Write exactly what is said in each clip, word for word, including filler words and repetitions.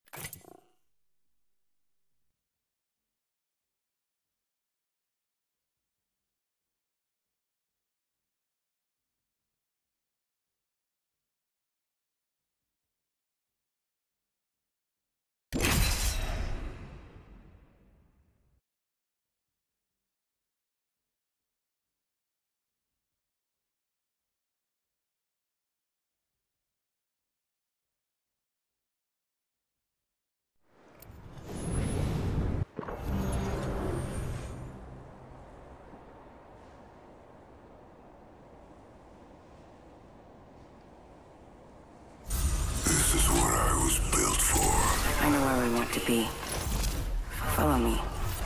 This is what I was built for. I know where we want to be. Follow me.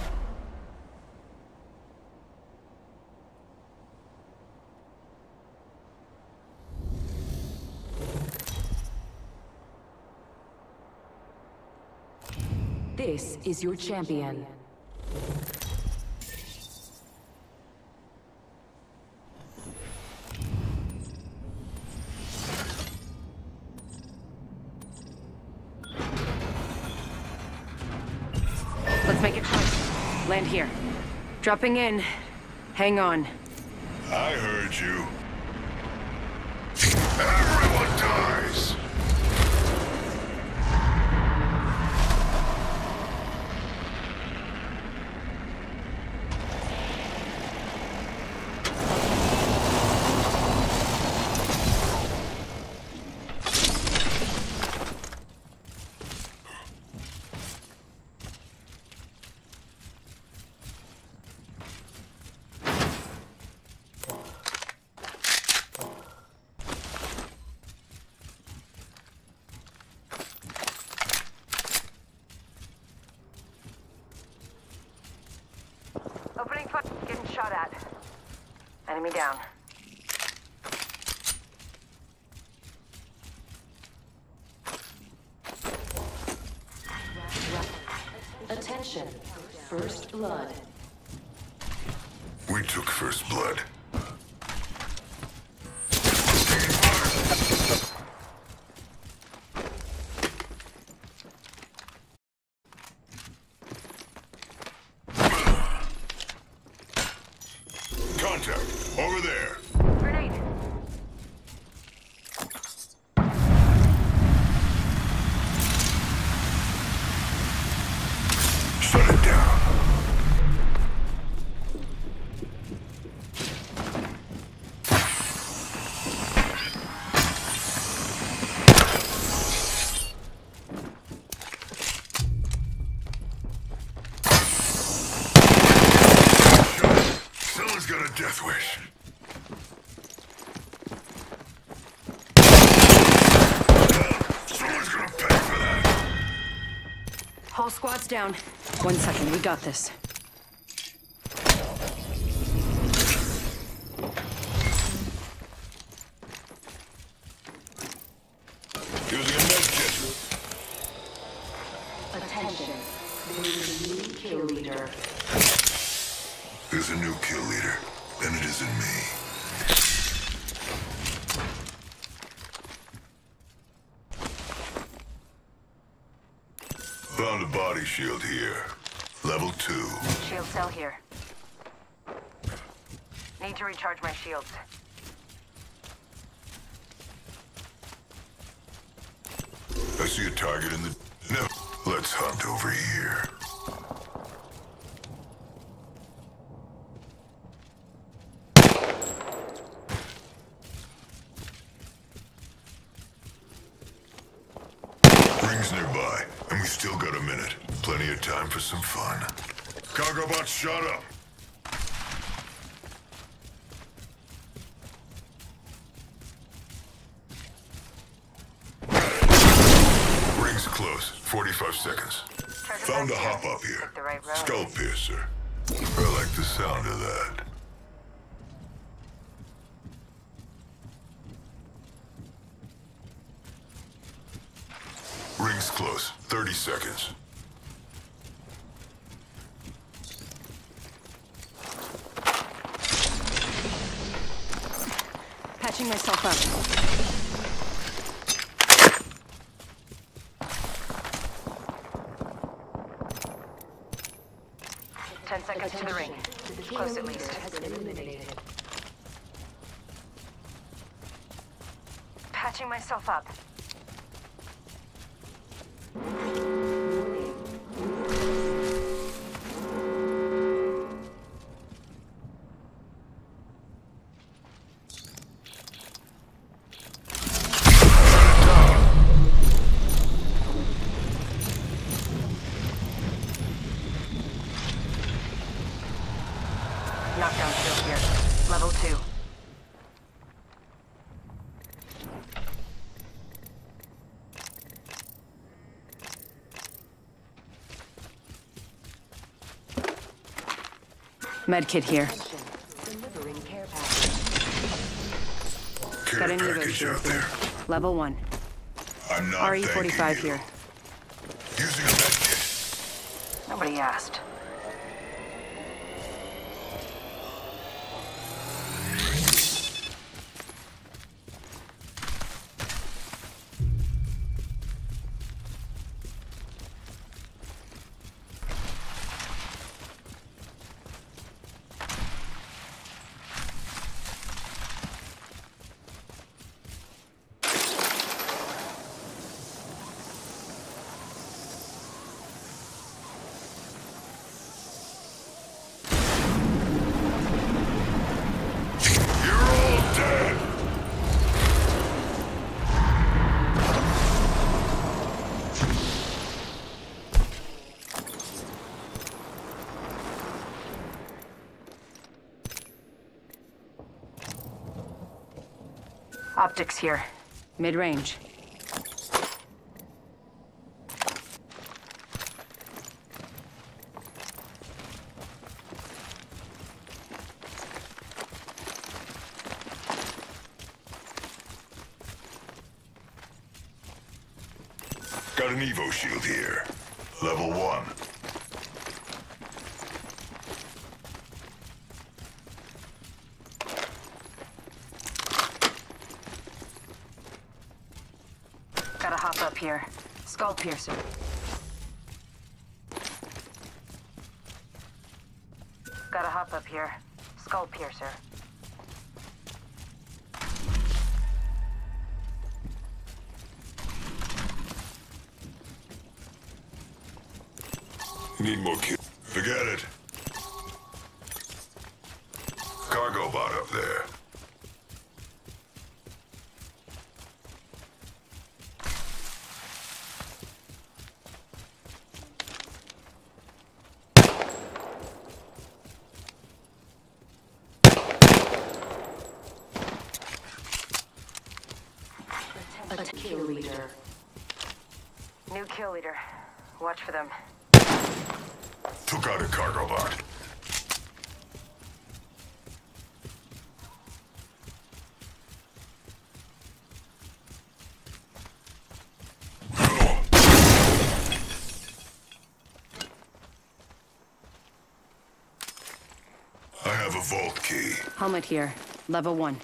This is your champion. Let's make it quick. Land here. Dropping in. Hang on. I heard you. Everyone dies! Opening fire. Getting shot at. Enemy down. Attention. First blood. We took first blood. Contact. Over there. Grenade. Shut it down. Someone's got a death wish. Someone's gonna pay for that. Whole squad's down. One second, we got this. Using a med kit. Attention. There is a new kill leader. There's a new kill leader, and it isn't me. Found a body shield here. Level two. Shield cell here. Need to recharge my shields. I see a target in the... No. Let's hunt over here. Rings nearby, and we still got a minute. Plenty of time for some fun. Cargo bot shot up. Rings close. forty-five seconds. Found a hop up here. The right road. Skull piercer. I like the sound of that. Rings close. thirty seconds. Patching myself up. Ten seconds to the ring. The kill Close at leader least. has been eliminated. Patching myself up. Knockdown shield here. Level two. Medkit here. Delivering care package. Care Got an Evo package shield out here. there. Level one. I'm not R E thanking forty-five you. here. Using a medkit. Nobody asked. You're all dead! Optics here. Mid-range. Got an Evo shield here. Level one. Gotta hop up here. Skull piercer. Gotta hop up here. Skull piercer. Need more kill. Forget it. Cargo bot up there. A kill leader. New kill leader. Watch for them. Took out a cargo bot. I have a vault key. Helmet here. Level one.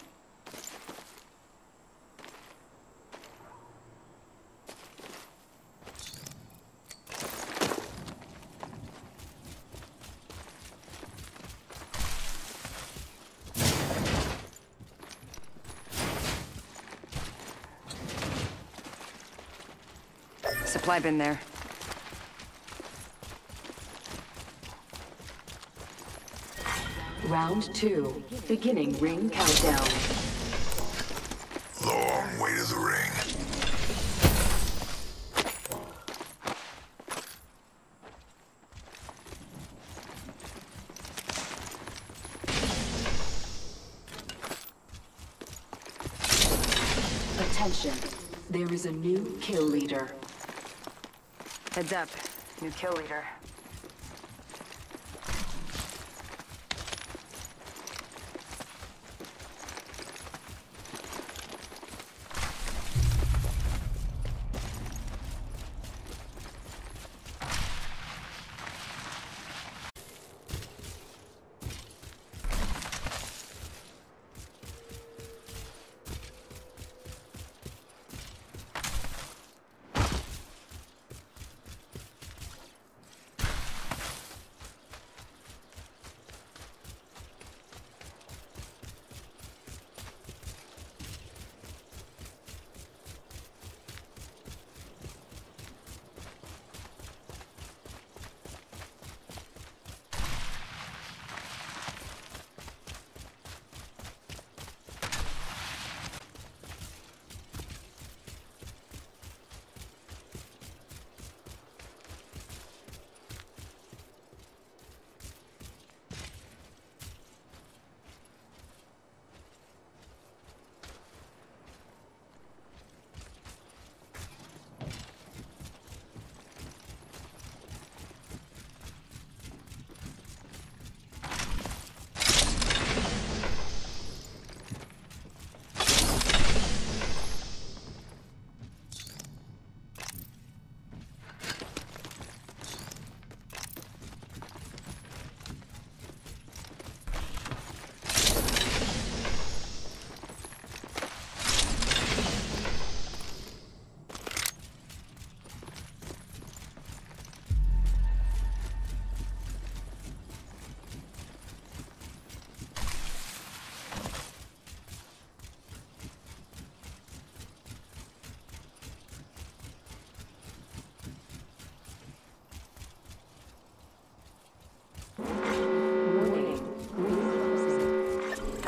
Supply bin there. Round two. Beginning ring countdown. Long way to the ring. Attention. There is a new kill leader. Heads up. New kill leader.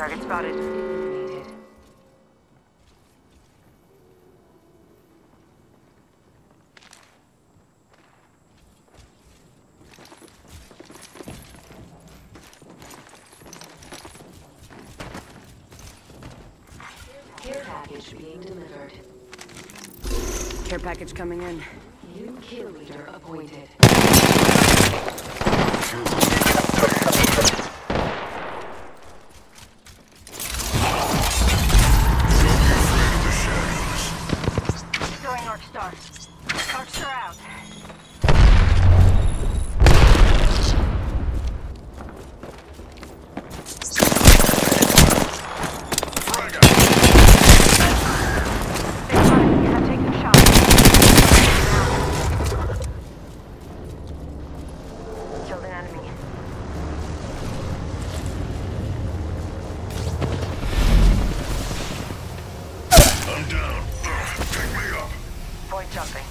Target spotted. Eliminated. Care package being delivered. Care package coming in. New kill leader appointed. Throwing Arc Star. Arc Star out. Killed an enemy. I'm down. Ugh, pick me up. Void jumping.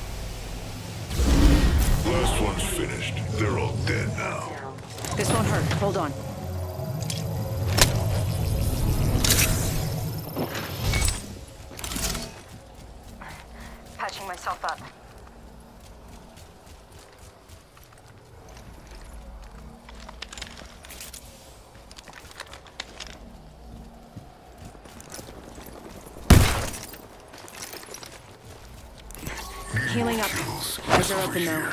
Last one's finished. They're all dead now. This won't hurt. Hold on. Patching myself up. Healing up. Eyes are open though.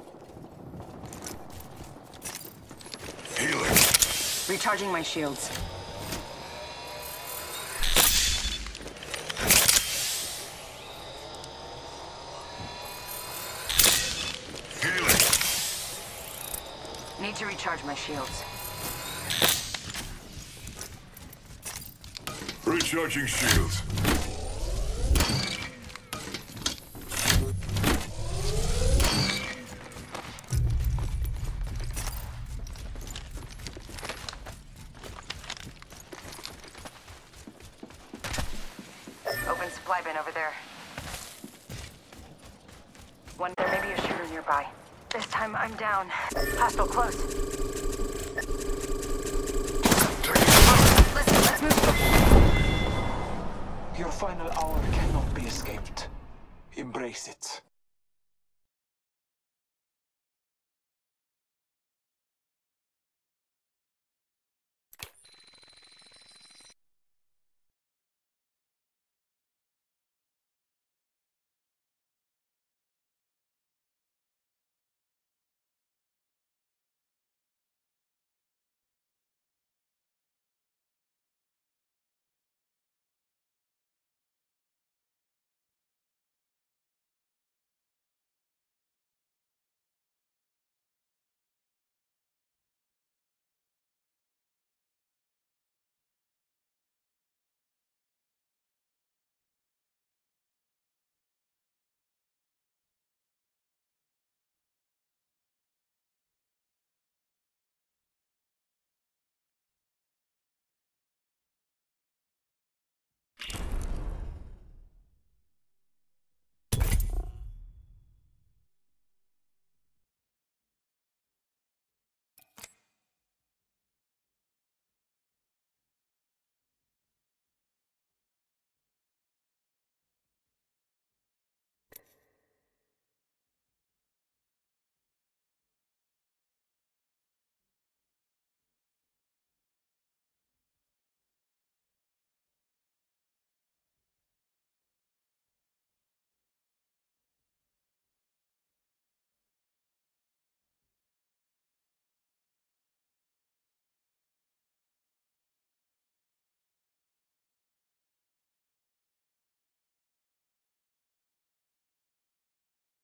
Healing. Recharging my shields. Healing. Need to recharge my shields. Recharging shields. Open supply bin over there. One, there may be a shooter nearby. This time I'm down. Hostile close. Listen, let's move. Your final hour cannot be escaped. Embrace it.